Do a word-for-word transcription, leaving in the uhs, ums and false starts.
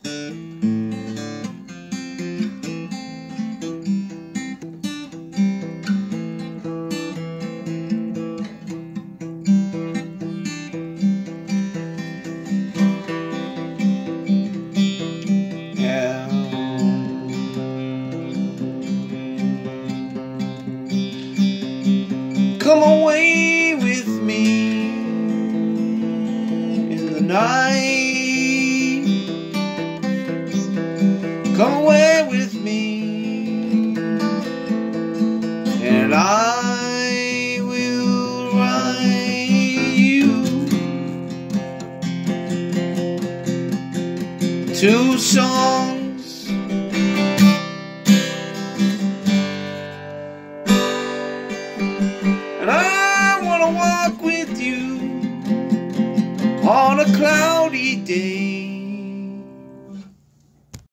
Come away with me in the night. Come away with me, and I will write you two songs